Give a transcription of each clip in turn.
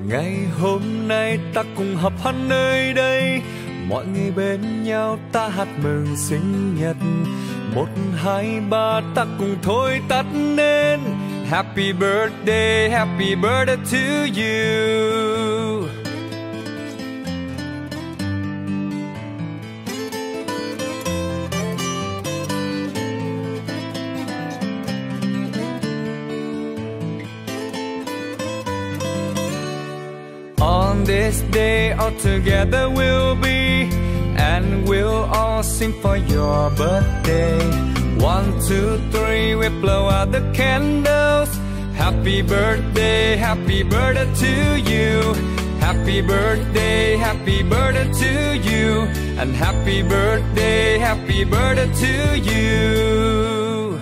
Ngày hôm nay ta cùng họp hắn nơi đây, mọi người bên nhau ta hát mừng sinh nhật. 1, 2, 3 ta cùng thôi tắt nên Happy birthday to you. On this day all together we'll be, and we'll all sing for your birthday. 1, 2, 3, we blow out the candles. Happy birthday to you. Happy birthday to you. And happy birthday to you.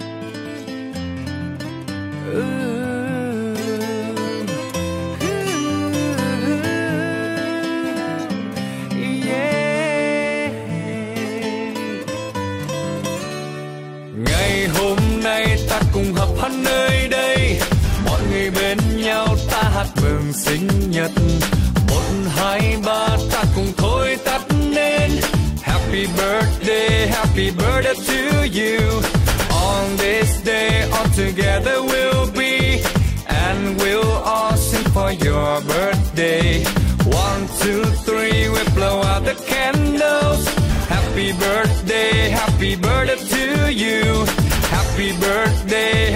Ngày hôm nay ta cùng họp hắn nơi đây, mọi người bên nhau ta hát mừng sinh nhật. 1, 2, 3 ta cùng thôi tắt nên Happy birthday to you. On this day all together we'll be, and we'll all sing for your birthday. 1, 2, 3 we blow out the candles. Happy birthday to you. Happy birthday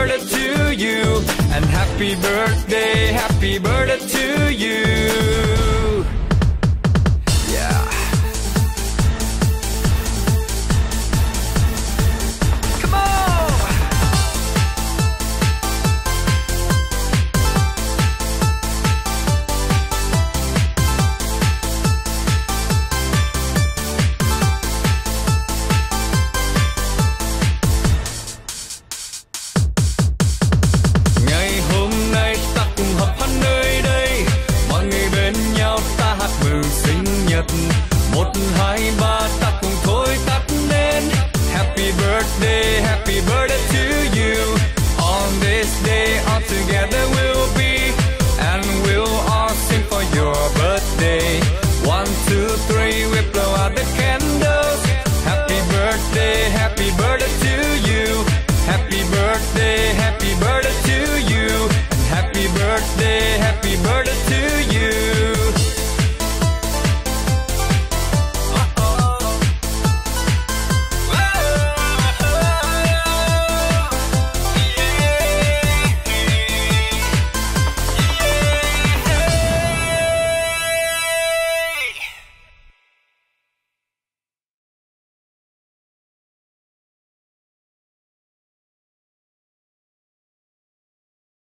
to you. And happy birthday to you.